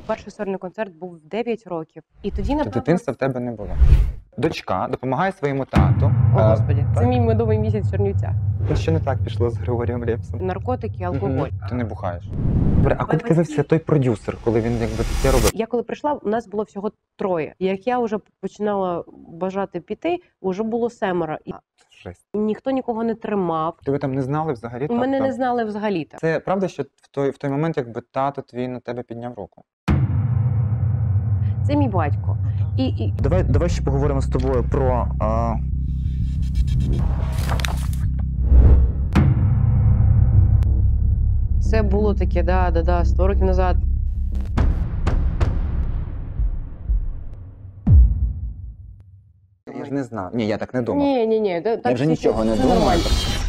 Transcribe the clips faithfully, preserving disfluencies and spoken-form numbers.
перший сольний концерт був в дев'ять років. І тоді, То напевно... дитинства в тебе не було. Дочка допомагає своєму тату. О, Господи, а, це так? мій медовий місяць в Чернівцях. Ну, що не так пішло з Григорієм Лепсом? Наркотики, алкоголь. Угу. Ти не бухаєш. Добре, а куди дивився той продюсер, коли він якби таке робив? Я коли прийшла, у нас було всього троє. Як я вже починала бажати піти, вже було семеро. І Жесть. ніхто нікого не тримав. Тебе там не знали взагалі? Так, Мене там? не знали взагалі-то. Це правда, що в той, в той момент якби тато твій на тебе підняв руку? Це мій батько. І, і... Давай, давай ще поговоримо з тобою про... А... Це було таке, да, да, да, сто років назад. Я ж не знав. Ні, я так не думав. Ні, ні, ні. Так, Я вже нічого не думаю.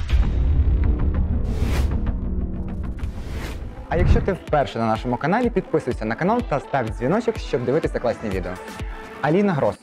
А якщо ти вперше на нашому каналі, підписуйся на канал та став дзвіночок, щоб дивитися класні відео. Аліна Гросо.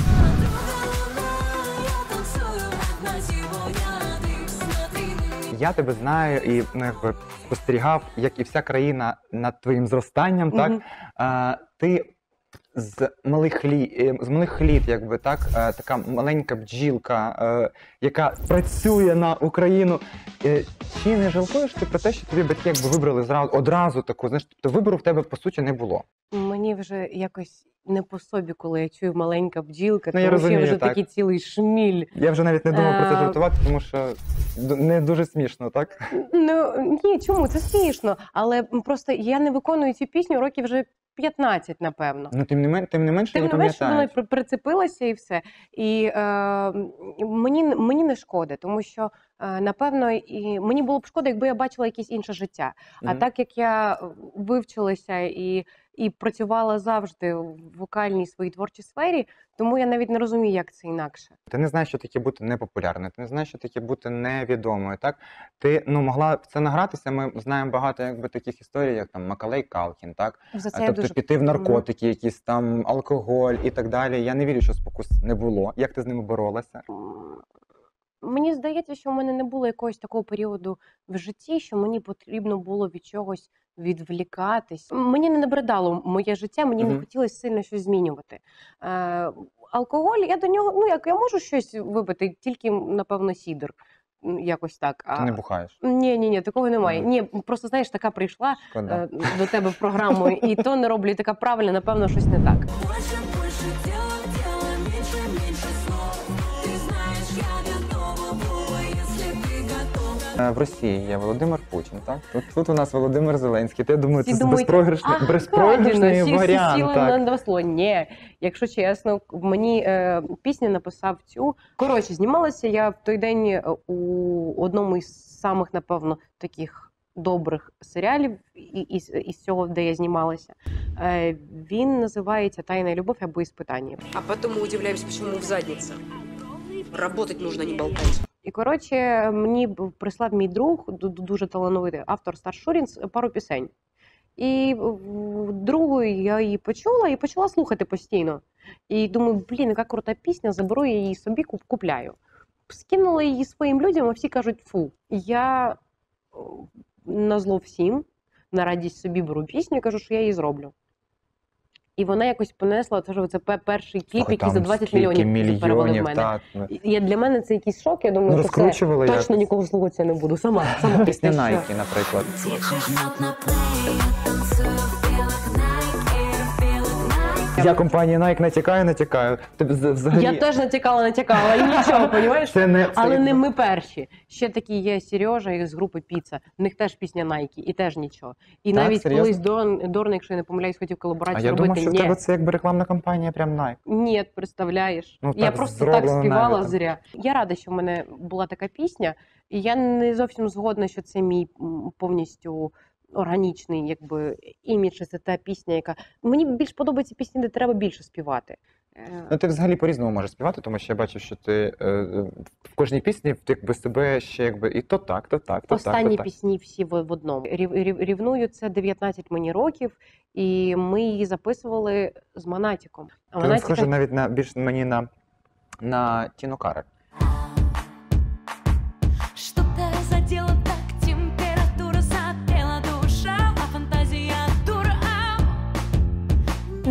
Я тебе знаю і ну, якби, спостерігав, як і вся країна над твоїм зростанням, так? Мгм. А, ти з малих літ, з малих літ, якби так, е, така маленька бджілка, е, яка працює на Україну. Е, Чи не жалкуєш ти про те, що тобі батьки якби вибрали зразу одразу таку? Знаєш, тобто вибору в тебе по суті не було. Мені вже якось не по собі, коли я чую маленька бджілка, Ну, я тому що розумію, я вже так. такий цілий шміль. Я вже навіть не думав про це Е, жартувати, тому що д- не дуже смішно, так? Ну ні, чому? Це смішно. Але просто я не виконую цю пісню років вже п'ятнадцять, напевно. Ну тим не мен, тим не менше Тим я не менше, вона пам'ятаю. при- прицепилася і все. І е, мені, мені не шкода, тому що, е, напевно, і мені було б шкода, якби я бачила якесь інше життя. А Мгм. так як я вивчилася і, і працювала завжди в вокальній своїй творчій сфері, тому я навіть не розумію, як це інакше. Ти не знаєш, що таке бути непопулярною, ти не знаєш, що таке бути невідомою, так? Ти, ну, могла в це награтися, ми знаємо багато, якби, таких історій, як там Макалей Калкін, так? За це А, я тобто дуже... піти в наркотики, якісь там алкоголь і так далі. Я не вірю, що спокус не було. Як ти з ними боролася? М, Мені здається, що в мене не було якогось такого періоду в житті, що мені потрібно було від чогось відвлікатись. Мені не набридало моє життя, мені не Мгм. хотілося сильно щось змінювати. Е, алкоголь, я до нього, ну як я можу щось випити, тільки, напевно, сідр. М, Якось так. Ти не бухаєш? Ні, ні, ні, такого немає. Мгм. Ні, просто знаєш, така прийшла Шкода. е, до тебе в програму, і то не роблю, і така правильна, напевно, щось не так. Больше, больше дела, дела, меньше, меньше слов. Ты знаешь, я готова буду, если ты готова. Е, В Росії є Володимир Путін, так? Тут, тут у нас Володимир Зеленський. Я думаю, Всі це думають, безпрограшний, «Ах, безпрограшний правильно, всі- всі варіант. сіли Так. на досло. Ні, якщо чесно, мені е, пісню написав цю. Коротше, знімалася я в той день е, у одному із самих, напевно, таких добрих серіалів і- із, із цього, де я знімалася. Е, він називається «Тайна любов» або «Іспитання». А потом мы удивляемся, почему в заднице. Работать нужно, не болтать. І, коротше, мені б- прислав мій друг, ду- ду- дуже талановитий автор Стас Шурін, с- пару пісень. І в- другою я її почула і почала слухати постійно. І думаю, блін, яка крута пісня, заберу я її собі, куп- купляю. Скинула її своїм людям, а всі кажуть, фу. І я о, назло всім, на радість собі беру пісню і кажу, що я її зроблю. І вона якось понесла, це ж це пе- перший кліп, Слухай, який за там двадцять скільки мільйонів перевели в мене. так. ну. І я, для мене це якийсь шок, я думаю, Ну, що це розкручували точно якось. нікого слухатися не буду. Сама, сама. Пісня Те, що- Nike, наприклад. Тихо жмет на плей, я танцую в белых Nike, в белых Nike. Я компанії Nike натякаю, натякаю. Тобі з- взагалі... Я теж натякала, натякала, і нічого, розумієш? Це не... Але це... не ми перші. Ще такі є Сережа із групи Піца. В них теж пісня Nike, і теж нічого. І Так, навіть серйозно? колись Дорн, Дорн, якщо я не помиляюсь, хотів А колаборацію я робити. думав, що в Ні. тебе це якби рекламна кампанія прям Nike. Ні, представляєш. Ну, я так просто так зроблено співала навіть. зря. Я рада, що в мене була така пісня, і я не зовсім згодна, що це мій м, повністю органічний, якби імідж, це та пісня, яка мені більш подобається пісні, де треба більше співати. Е, Ну, ти взагалі по-різному можеш співати, тому що я бачу, що ти е, в кожній пісні ти якби себе ще якби і то так, то так, то так, Останні то так. пісні всі в, в одному. Рів, рів, рівную це дев'ятнадцять мені років, і ми її записували з Монатіком. А Ти не схоже Монатіка... навіть на більш мені на, на Тіну Кароль. Что-то задело так, температура запела душа, а фантазия дура. Ау.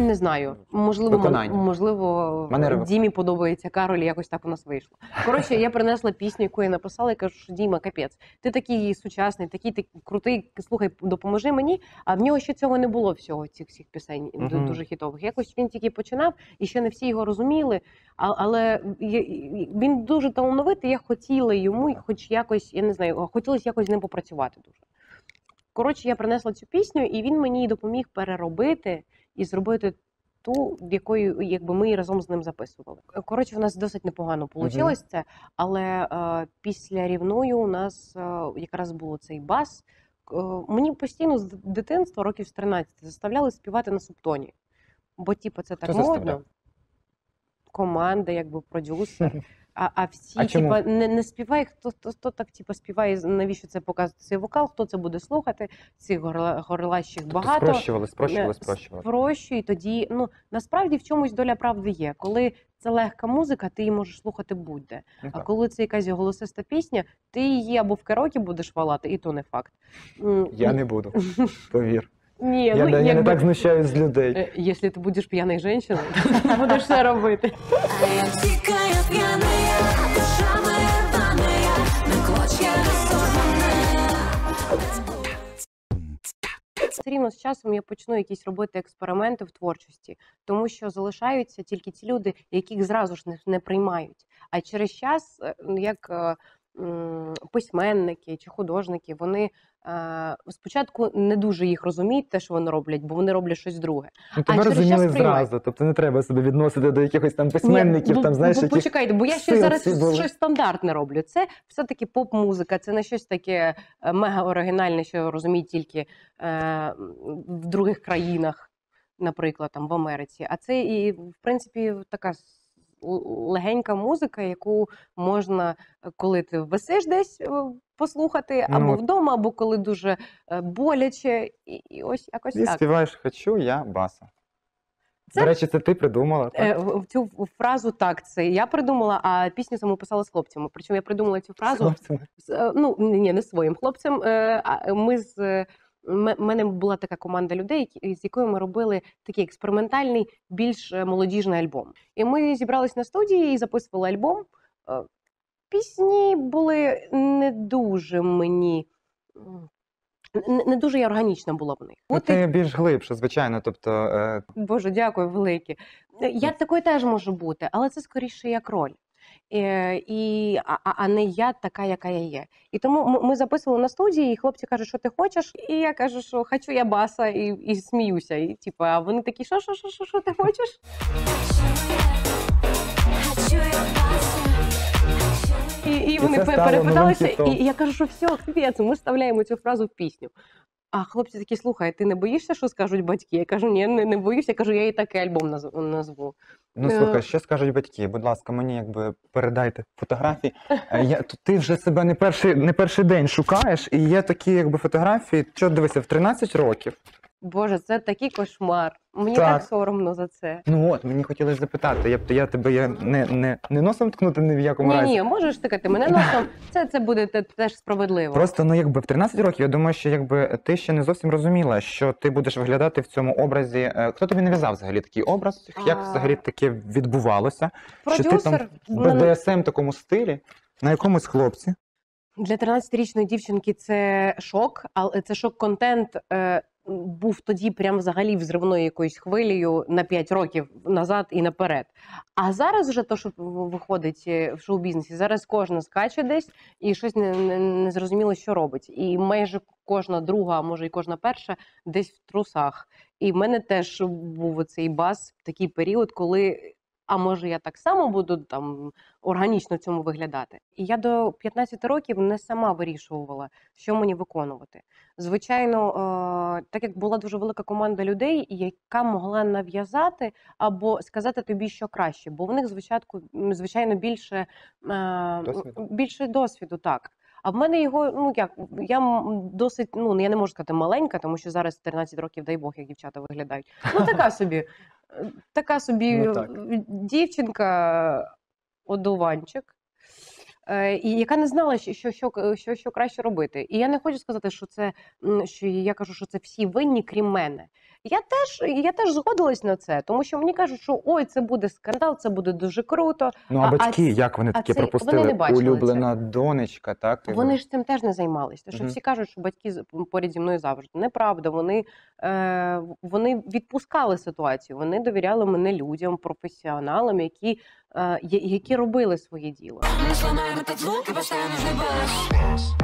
Не знаю. Можливо, Виконання. можливо, Манера виконання. Дімі подобається Каролі, якось так у нас вийшло. Коротше, я принесла пісню, яку я написала, і кажу, що Діма, капець, ти такий сучасний, такий ти крутий, слухай, допоможи мені. А в нього ще цього не було всього, цих всіх пісень ду- Мгм. дуже хітових. Якось він тільки починав, і ще не всі його розуміли. А- Але я- він дуже талановитий, я хотіла йому, хоч якось, я не знаю, хотілося якось з ним попрацювати дуже. Коротше, я принесла цю пісню, і він мені допоміг переробити і зробити ту, якою якби ми разом з ним записували. Коротше, в нас досить непогано вийшло Мгм. це, але е, після рівною у нас е, якраз було цей бас. Е, мені постійно з дитинства, років з тринадцяти, заставляли співати на субтоні. Бо, типу, це так Хто модно. заставляв? Команда, якби продюсер. А, а всі, А чому? типа, не, не співає, хто, хто, хто так типа, співає, навіщо це показувати цей вокал, хто це буде слухати, цих горла- горлащих Тобто багато. спрощували, спрощували, Е, спрощували. Спрощуй, тоді, ну, насправді в чомусь доля правди є. Коли це легка музика, ти її можеш слухати будь-де. Ну, А так. коли це якась голосиста пісня, ти її або в караоке будеш валати, і то не факт. М, Я не буду, повір. Ні, Я, ну, не- я не якби, так знущаюсь з людей. е, якщо ти будеш п'яною жінкою, ти будеш це робити. А я дикая пьяная, душа моя рваная, на клочья разорванная. Все рівно з часом я почну якісь робити експерименти в творчості, тому що залишаються тільки ті люди, яких зразу ж не, не приймають. А через час, е, ну, як е, м, письменники чи художники, вони е, спочатку не дуже їх розуміють, те, що вони роблять, бо вони роблять щось друге. Ну, а тебе через розуміли час приймають. зразу, тобто не треба себе відносити до якихось там письменників, Ні, там, бо- знаєш, бо, яких... почекайте, бо я ще сил зараз ці були. щось стандартне роблю. Це все-таки поп-музика, це не щось таке е, мега оригінальне, що розуміють тільки е, в других країнах, наприклад, там в Америці. А це і, в принципі, така с- л- легенька музика, яку можна, е, коли ти висиш десь, е, послухати, Ну, або от. вдома, або коли дуже е, боляче, і, і ось якось Ти так. співаєш «Хочу я баса». Це- До речі, це ти придумала, так? Е, в- в Цю фразу так, це я придумала, а пісню саму писала з хлопцями. Причому я придумала цю З фразу. хлопцями. З, е, ну ні, не своїм хлопцем. е, А ми з е, м- мене була така команда людей, які- з якою ми робили такий експериментальний, більш е, молодіжний альбом. І ми зібрались на студії і записували альбом. Е, Пісні були не дуже мені. м, Не, не дуже я органічна була в них. Ну, От і- ти більш глибше, звичайно, тобто... Е, Боже, дякую, велике. Я такою теж можу бути, але це скоріше як роль. Е, і, а, а а не я така, яка я є. І тому ми, ми записували на студії, і хлопці кажуть, що ти хочеш, і я кажу, що хочу я баса, і, і сміюся. І, типу, а вони такі, що, що, що, що, що ти хочеш? Хочу я баса, хочу І, і І вони це пе- стало перепиталися, новим хітом. і, і я кажу, що все, капець, ми вставляємо цю фразу в пісню. А хлопці такі, слухай, ти не боїшся, що скажуть батьки? Я кажу, ні, не, не боюся. Я кажу, я і такий альбом наз- назву. Ну, Е. слухай, що скажуть батьки? Будь ласка, мені якби передайте фотографії. Е, Я, то ти вже себе не перший, не перший день шукаєш, і є такі якби фотографії. Що, дивися, в тринадцять років. Боже, це такий кошмар. Мені Так. так соромно за це. Ну от, мені хотілося запитати, я, б- я тебе я не, не, не носом ткнути ні в якому Ні, разі. ні, можеш тикати мене носом. Це, це буде те- теж справедливо. Просто ну якби в тринадцять років, я думаю, що якби ти ще не зовсім розуміла, що ти будеш виглядати в цьому образі. Е, Хто тобі нав'язав взагалі такий образ? Як А. взагалі таке відбувалося? Що ти там Продюсер в мене- бе де ес ем такому стилі, на якомусь хлопці? для тринадцятирічної дівчинки це шок, але це шок-контент е, був тоді прям взагалі взривною якоюсь хвилею на п'ять років назад і наперед. А зараз вже то, що в- виходить е, в шоу-бізнесі, зараз кожна скаче десь і щось не, не, не зрозуміло, що робить. І майже кожна друга, а може і кожна перша, десь в трусах. І в мене теж був оцей бас, такий період, коли. А може я так само буду там органічно в цьому виглядати? І я до п'ятнадцяти років не сама вирішувала, що мені виконувати. Звичайно, е, так як була дуже велика команда людей, яка могла нав'язати або сказати тобі, що краще, бо в них звичайно, звичайно більше, е, Досвіду. більше досвіду, так. А в мене його, ну як, я м- досить, ну я не можу сказати маленька, тому що зараз тринадцять років, дай Бог, як дівчата виглядають. Ну така собі, е, така собі Ну, так. дівчинка, одуванчик, е, і яка не знала, що, що, що, що, що краще робити. І я не хочу сказати, що це, м, що я кажу, що це всі винні, крім мене. Я теж, я теж згодилась на це, тому що мені кажуть, що ой, це буде скандал, це буде дуже круто. Ну а А- а батьки, ц- як вони а таке це- вони пропустили? не бачили Улюблена донечка, так? Вони ж цим теж не займались. Тому що Мгм. всі кажуть, що батьки з- поряд зі мною завжди. Неправда, вони, е, вони відпускали ситуацію, вони довіряли мене людям, професіоналам, які, е, я- які робили своє діло. Мы сломаем этот звук и поставим нужный бас.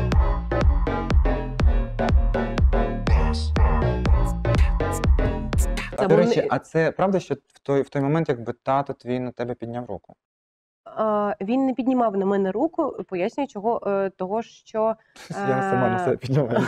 А, Це до вони- речі, а це правда, що в той, в той момент, якби тато твій на тебе підняв руку? Е, Він не піднімав на мене руку, пояснюю, чого е, того, що Я сама на Е, себе підняла.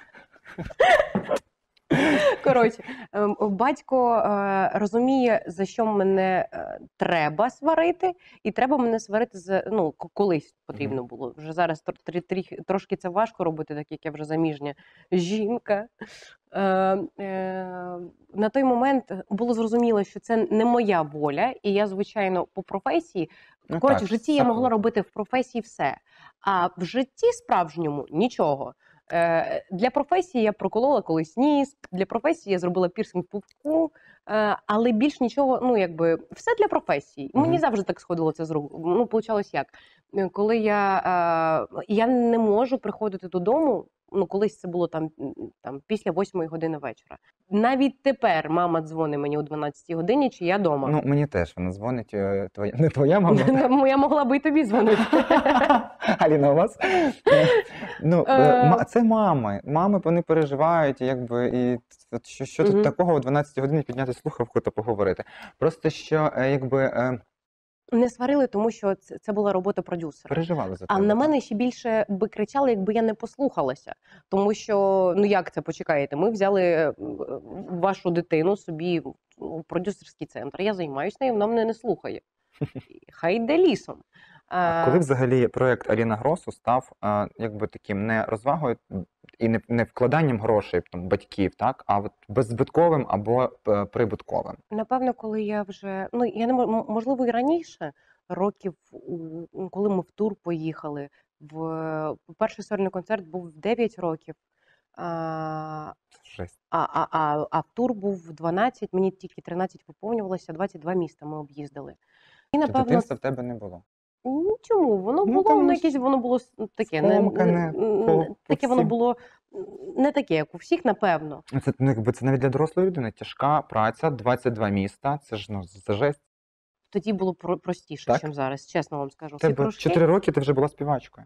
коротше, ем, батько е, розуміє, за що мене е, треба сварити, і треба мене сварити за ну к- колись потрібно було. Вже зараз тр- тр- тріх- трошки це важко робити, так як я вже заміжня жінка. Е, е, на той момент було зрозуміло, що це не моя воля, і я, звичайно, по професії, Ну, коротше, так, в житті я могла сапог. робити в професії все, а в житті справжньому нічого. Е, Для професії я проколола колись ніс, для професії я зробила пірсинг в пупку, е, але більш нічого, ну якби все для професії. Мені Мгм. завжди так сходило це з рук. Ну, получалось як? Е, Коли я, е, я не можу приходити додому. Ну, колись це було там, м, там після восьмої години вечора. Навіть тепер мама дзвонить мені о дванадцятій годині, чи я вдома. Ну, мені теж вона дзвонить, е, твоя, не твоя мама. Ну, я могла би і тобі дзвонити. Аліна, у вас? Е, Ну, е, Е. ма- це мами. Мами, вони переживають, якби, і от що, що тут Мгм. такого о дванадцятій годині підняти слухавку та поговорити. Просто що, е, якби, е, Не сварили, тому що це, це була робота продюсера. переживали за А тебе. на мене ще більше би кричали, якби я не послухалася. Тому що, ну як це почекаєте? Ми взяли е, вашу дитину собі у продюсерський центр. Я займаюся нею, вона мене не слухає. Хай йде лісом. А коли взагалі проєкт Аліна Гросу став а, якби таким не розвагою і не, не вкладанням грошей там, батьків, так, а от беззбитковим або е, прибутковим? Напевно, коли я вже ну я не мо- м- можливо і раніше років, у- коли ми в тур поїхали. В перший сольний концерт був в дев'ять років. А, Жесть. А, а, а, а в тур був в дванадцять, мені тільки тринадцять виповнювалося, двадцять два міста ми об'їздили. І То напевно, дитинства в тебе не було. ні, чому? Воно Ну, було, тому воно що якесь воно було с- таке, не, скомкане не- по- не- по таке воно всім. було м, не таке, як у всіх, напевно. Ну, Це, ну, якби, це навіть для дорослої людини. Тяжка праця, двадцять два міста, це ж ну, це жесть. Тоді було про- простіше, Так? ніж зараз, чесно вам скажу. В Всі тебе кружки, чотири роки ти вже була співачкою.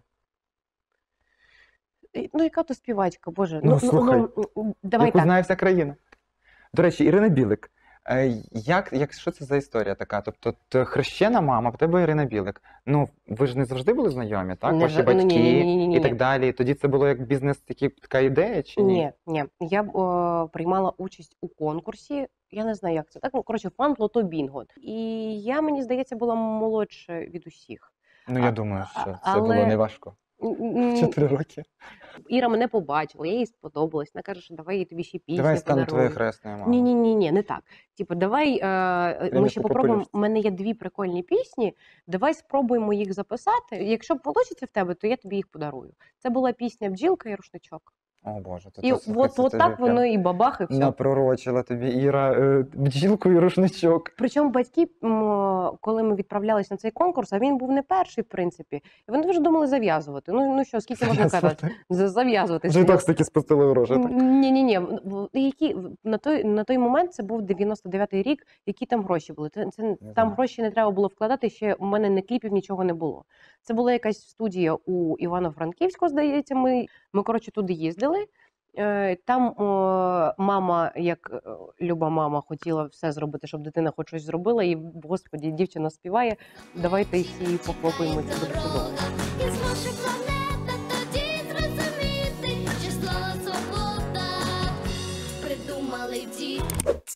І- ну яка то співачка, боже. Ну, слухай, ну, ну, давай яку так. знає вся країна. До речі, Ірина Білик. Е, Як, як, що це за історія така? Тобто, т- хрещена мама, в тебе Ірина Білик. Ну, ви ж не завжди були знайомі, так? Не Ваші за- ну, ні, батьки ні, ні, ні, ні, і так ні. далі. Тоді це було як бізнес, такі, така ідея, чи ні? Ні, ні. Я о, приймала участь у конкурсі. Я не знаю, як це так. Ну, коротше, фан лото Бінго. І я, мені здається, була молодша від усіх. Ну, я А- думаю, що це але- було неважко. М, м, Чотири роки. Іра мене побачила, я їй сподобалась. Вона каже, що давай я тобі ще пісню Давай стану твоєю подарую. хресною мамою. Ні, ні, ні, ні, не так. Типу, давай е, ми Время ще по попробуємо. У популярності. мене є дві прикольні пісні. Давай спробуємо їх записати. Якщо вийде в тебе, то я тобі їх подарую. Це була пісня Бджілка і рушничок. О Боже, то І це, от, слухай, це от тобі так прям воно і бабах, і все. напророчила тобі Іра е, бджілку і рушничок. Причому батьки, м, коли ми відправлялись на цей конкурс, а він був не перший, в принципі, і вони вже думали зав'язувати. Ну, ну що, скільки можна казати? З- Зав'язувати. Вже і так таки спустили гроші. Так? Ні, ні, ні. Які на той на той момент це був дев'яносто дев'ятий рік. Які там гроші були? Це, це там знаю. гроші не треба було вкладати. Ще у мене не кліпів, нічого не було. Це була якась студія у Івано-Франківську, здається. Ми ми коротше туди їздили. Е, Там о, мама, як е, люба мама, хотіла все зробити, щоб дитина хоч щось зробила. І господі, дівчина співає. Давайте всі похлопаємо, це буде чудово. І зможе планета тоді зрозуміти, що слово свобода придумали діти.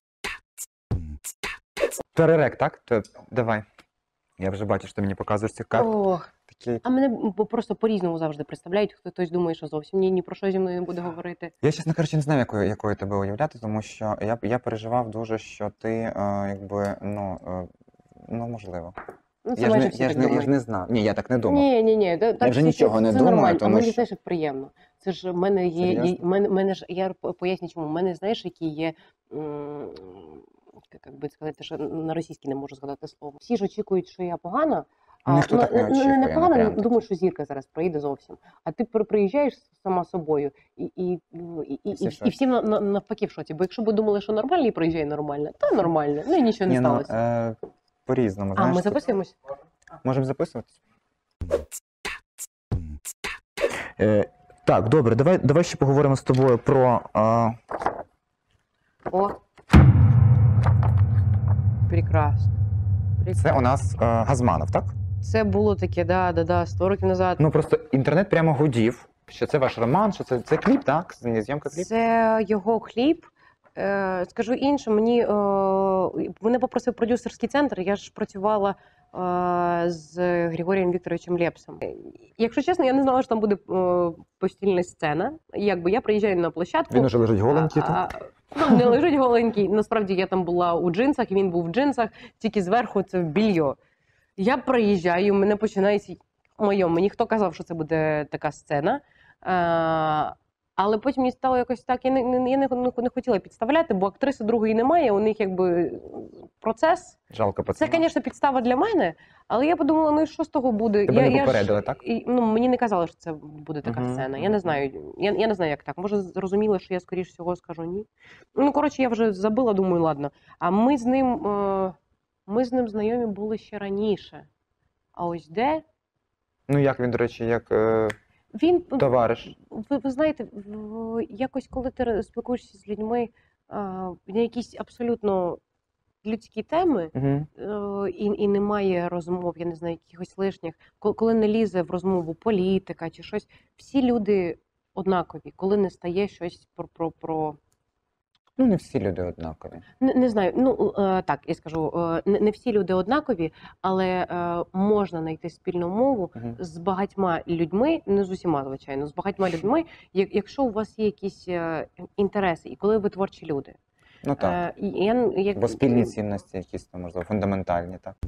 Перерек, так? То давай. Я вже бачу, що ти мені показуєш ці карти. Ох. Такі... А мене б- просто по-різному завжди представляють. Хто- Хтось думає, що зовсім ні, ні про що зі мною не буде говорити. Я, чесно кажучи, не знаю, якою, якою тебе уявляти, тому що я, я переживав дуже, що ти, е, якби, ну, е, ну, можливо. Ну, це Я ж, майже не, всі я, ж так не, я ж думають. не знав. Ні, я так не думав. Ні, ні, ні. Так, Я вже всі- нічого не це думаю, нормально. тому а мені що- знаєш, як приємно. Це ж в мене є, є Серйозно? в мене, в мене ж я п- поясню, чому. У мене знаєш, які є. м, Як би сказати, що на російській не можу згадати слово. Всі ж очікують, що я погана. А, Ніхто ну, так не не, очікує, не ну, погана, прям думаю, що зірка зараз приїде зовсім. А ти при- приїжджаєш сама собою, і, і, і, і, Всі і, в шоці. і всім на- на- навпаки в шоці. Бо якщо б думали, що нормальний приїжджає нормально, то нормально. Ну і нічого не Ні, ну, сталося. е, по-різному. А, знаєш, ми тут- записуємось? Можемо записуватися? Е, так, добре, давай, давай ще поговоримо з тобою про. А, О. Прекрасно. Це Прекрасно. у нас е, Газманов, так? Це було таке, да, да, да, сто років назад. Ну просто інтернет прямо гудів, що це ваш роман, що це, це кліп, так? Це зйомка кліп? Це його хліб. Е, скажу інше, мені е, мене попросив продюсерський центр. Я ж працювала е, з Григорієм Вікторовичем Лепсом. Е, Якщо чесно, я не знала, що там буде е, постільна сцена. Якби я приїжджаю на площадку. Він уже лежить голенький тут. А, ну, не лежить голенький. Насправді я там була у джинсах, він був в джинсах, тільки зверху це більйо. Я приїжджаю, мене починається моє. Мені хто казав, що це буде така сцена. А, але потім мені стало якось так, я не, не, я не, не хотіла підставляти, бо актриси другої немає, у них якби процес. Жалко Це, пацана. звісно, підстава для мене, але я подумала, ну і що з того буде? Тебе я, не я ж- попередили, так? і, ну, мені не казали, що це буде така Мгм, сцена. Я мгм. не знаю. Я, я не знаю, як так. Може, зрозуміли, що я скоріш всього скажу ні. Ну, коротше, я вже забила, думаю, ладно. А ми з ним, е, ми з ним знайомі були ще раніше. А ось де Ну як він, до речі, як е, він товариш. ви, ви знаєте, в- якось коли ти ре- спілкуєшся з людьми а, на якісь абсолютно людські теми, Угу. е, і, і немає розмов, я не знаю, якихось лишніх, коли, коли не лізе в розмову політика чи щось, всі люди однакові, коли не стає щось про. про, про... Ну не всі люди однакові. Не, не знаю, ну е, так, я скажу, е, не, не всі люди однакові, але е, можна знайти спільну мову Угу. з багатьма людьми, не з усіма, звичайно, з багатьма людьми, як, якщо у вас є якісь е, інтереси, і коли ви творчі люди. Ну так. Е, і я, як... Бо спільні цінності якісь там, можливо, фундаментальні, так.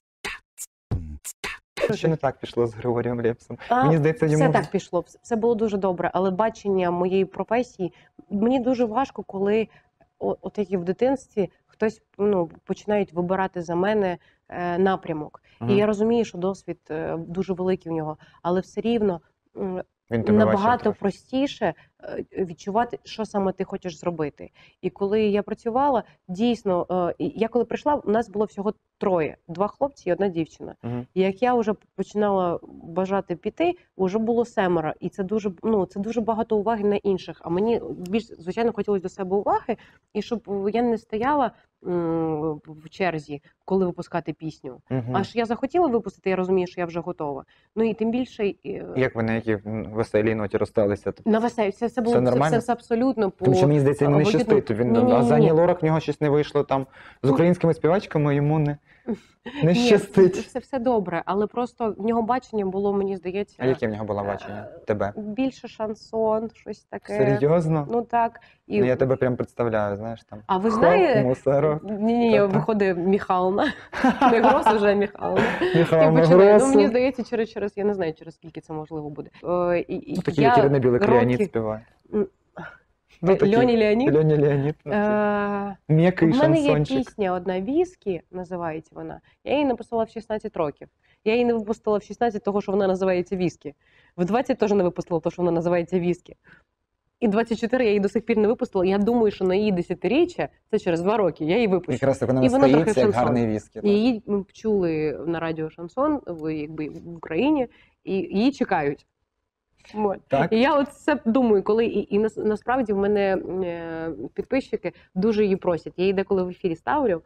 Що не так пішло з Григорієм Лепсом? А, Мені здається, йому все так пішло, вс- все було дуже добре, але бачення моєї професії, мені дуже важко, коли о- от як і в дитинстві хтось ну, починають вибирати за мене е, напрямок. Мгм. І я розумію, що досвід е, дуже великий в нього, але все рівно м, Він тебе бачив набагато трохи. простіше е, відчувати, що саме ти хочеш зробити. І коли я працювала, дійсно, е, і я коли прийшла, у нас було всього троє: два хлопці і одна дівчина. Мгм. І як я вже починала бажати піти, вже було семеро, і це дуже ну це дуже багато уваги на інших. А мені більш звичайно хотілося до себе уваги, і щоб я не стояла м, в черзі, коли випускати пісню. Мгм. Аж я захотіла випустити, я розумію, що я вже готова. Ну і тим більше е, Як ви на якій м, веселій ноті розсталися? Тобто, на веселі, все, все було Все все, нормально? все, все абсолютно по Тому що мені здається, йому не абсолютно- щастить. Він Ні-ні-ні. а за Ані Лорак в нього щось не вийшло там з українськими співачками. Йому не, не Ні, щастить. все, все добре, але просто в нього бачення було, мені здається, А яке в нього було бачення? Тебе? більше шансон, щось таке. Серйозно? Ну так. І... Ну, я тебе прям представляю, знаєш там. А ви Хоп, знаєте, мусорок. ні, ні, ні, Та-та. виходить Міхална. Не Грос, вже Міхална. Михайло І починає. Ну, Гросу. мені здається, через, через, я не знаю, через скільки це можливо буде. Е, і, і Ну, такі, я як Ірина Білик, роки- Леонід співає. М, Ну, такі. Льоні Леонід. Льоні Леонід. ну, Е, М'який В мене є шансончик. пісня одна «Віскі», називається вона. Я її написала в шістнадцять років. Я її не випустила в шістнадцять, того, що вона називається «Віскі». В двадцять теж не випустила, того, що вона називається «Віскі». І двадцять чотири я її до сих пір не випустила. Я думаю, що на її десятиріччя, це через два роки, я її випущу. Якраз так вона І вона трохи настоїться, як шансон. гарний віскі. І її м, чули на радіо «Шансон» в, якби, в Україні, і її чекають. От. Так? І я от це думаю, коли і, і нас- насправді в мене е, підписчики дуже її просять. Я її деколи в ефірі ставлю.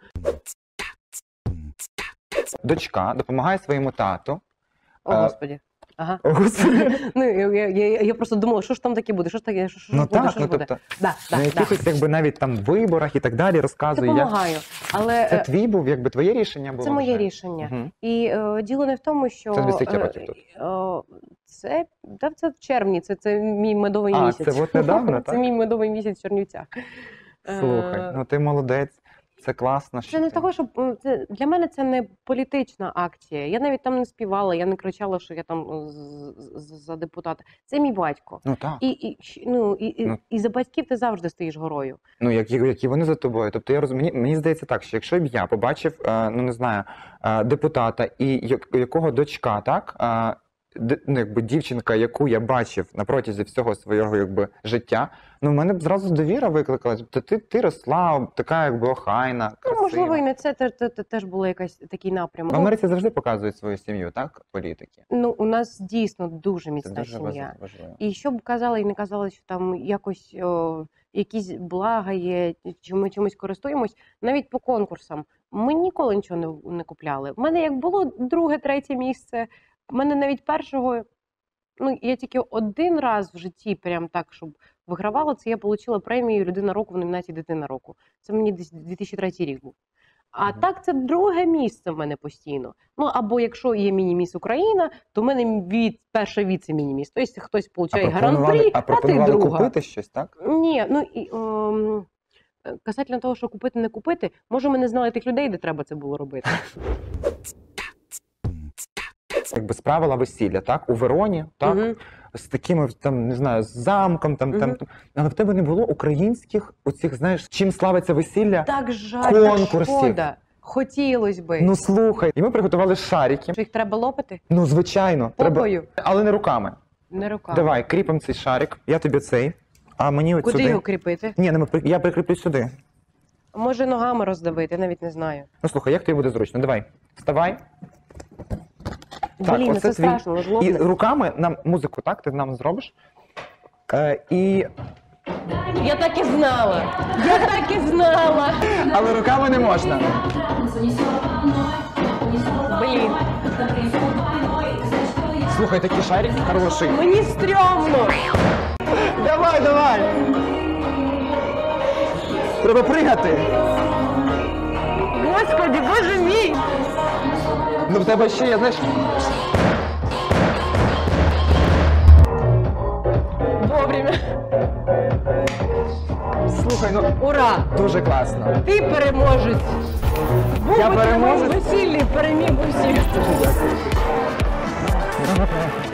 Дочка допомагає своєму тату. О, А, Господі. Ага. О, Господи. Ну, я, я, я, я просто думала, що ж там таке буде, що ж таке, що, що Ну ж буде, так, що ну ж буде. тобто Да, да, на да. якихось якби навіть там виборах і так далі розказує. Як... Допомагаю. Але Це е, твій був, якби твоє рішення було? це моє вже? рішення. Мгм. І е, діло не в тому, що Це скільки е, років тут? е, це, да, це в червні, це, це мій медовий А, місяць. це от недавно, Це так? мій медовий місяць в Чернівцях. Е, Слухай, ну ти молодець. це класно. що Це не ти- того, щоб м, це для мене це не політична акція. Я навіть там не співала, я не кричала, що я там е, з- з- за депутата. Це мій батько. Ну так. І, і щ- ну і, і, Ну. і за батьків ти завжди стоїш горою. Ну, які, які вони за тобою. Тобто я розумію, мені, мені здається так, що якщо б я побачив, е, ну не знаю, е, депутата, і як- якого дочка, так, е, де- ну, якби дівчинка, яку я бачив на протязі всього свого якби, життя, ну в мене б зразу довіра викликалась. Тобто ти, ти росла, така якби охайна, Ну, красива. можливо, і не це те- те- те- теж було якась такий напрямок. В Америці завжди показують свою сім'ю, так, політики. Ну, у нас дійсно дуже Це міцна дуже важ- сім'я. важливо. І що б казали і не казали, що там якось о, якісь блага є, чи ми чимось користуємось, навіть по конкурсам. Ми ніколи нічого не, не купляли. У мене як було друге, третє місце, в мене навіть першого, ну я тільки один раз в житті, прям так, щоб вигравала, це я отримала премію Людина року в номінації Дитина року. Це мені десь дві тисячі третій рік був. А Мгм. так це друге місце в мене постійно. Ну або якщо є міні-міс Україна, то в мене від перше віце-міні-міс. Тобто хтось А получає пропонували, гран-прі, а а ти пропонували друга. купити щось, так? Ні, ну і ем, е, касательно того, що купити, не купити, може, ми не знали тих людей, де треба це було робити. Якби справила весілля, так? У Вероні, так? Мгм. З такими там, не знаю, з замком, там, там, Мгм. там. Але в тебе не було українських оцих, знаєш, чим славиться весілля? Так жаль, так Конкурсів. шкода. Хотілось би. Ну слухай, і ми приготували шарики. Що їх треба лопати? Ну, звичайно, треба, Попою, але не руками. не руками. Давай, кріпимо цей шарик. Я тобі цей. А мені от Куди сюди. його кріпити? Ні, не ми при- я прикріплю сюди. Може ногами роздавити, я навіть не знаю. Ну слухай, як тобі буде зручно? Давай, вставай. Так, Блін, ну оце це твій. страшно, І жлобне. руками нам музику, так? Ти нам зробиш. Е, і... Я так і знала! Я так і знала! Але руками не можна. Блін, Слухай, такий шарик хороший. мені стрьомно! Давай, давай! Треба пригати. Господи, боже мій! Ну в тебе ще є, знаєш. Вовремя! Слухай, ну Ура! дуже класно. Ти переможець! Був Я би ти на моєму переможець? весіллі, переміг усіх! Дякую.